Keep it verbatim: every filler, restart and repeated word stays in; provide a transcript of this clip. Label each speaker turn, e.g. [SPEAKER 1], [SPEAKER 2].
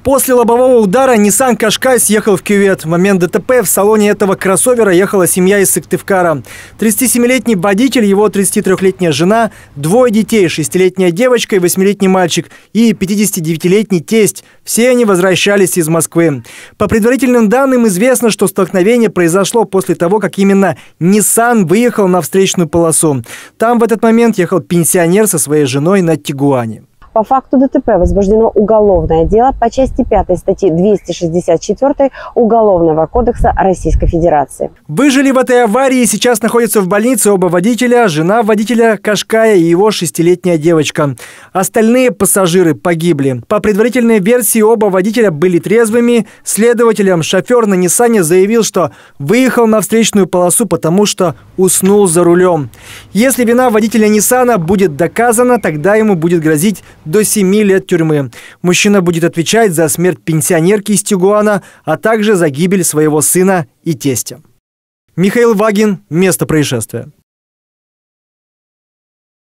[SPEAKER 1] После лобового удара Nissan Qashqai съехал в кювет. В момент ДТП в салоне этого кроссовера ехала семья из Сыктывкара. тридцатисемилетний водитель, его тридцатитрёхлетняя жена, двое детей, шестилетняя девочка и восьмилетний мальчик и пятидесятидевятилетний тесть. Все они возвращались из Москвы. По предварительным данным известно, что столкновение произошло после того, как именно Nissan выехал на встречную полосу. Там в этот момент ехал пенсионер со своей женой на Тигуане.
[SPEAKER 2] По факту ДТП возбуждено уголовное дело по части пятой статьи двести шестьдесят четыре Уголовного кодекса Российской Федерации.
[SPEAKER 1] Выжили в этой аварии и сейчас находятся в больнице оба водителя, жена водителя Qashqai и его шестилетняя девочка. Остальные пассажиры погибли. По предварительной версии оба водителя были трезвыми. Следователям шофер на Ниссане заявил, что выехал на встречную полосу, потому что уснул за рулем. Если вина водителя Ниссана будет доказана, тогда ему будет грозить до семи лет тюрьмы. Мужчина будет отвечать за смерть пенсионерки из Тигуана, а также за гибель своего сына и тестя. Михаил Вагин. Место происшествия.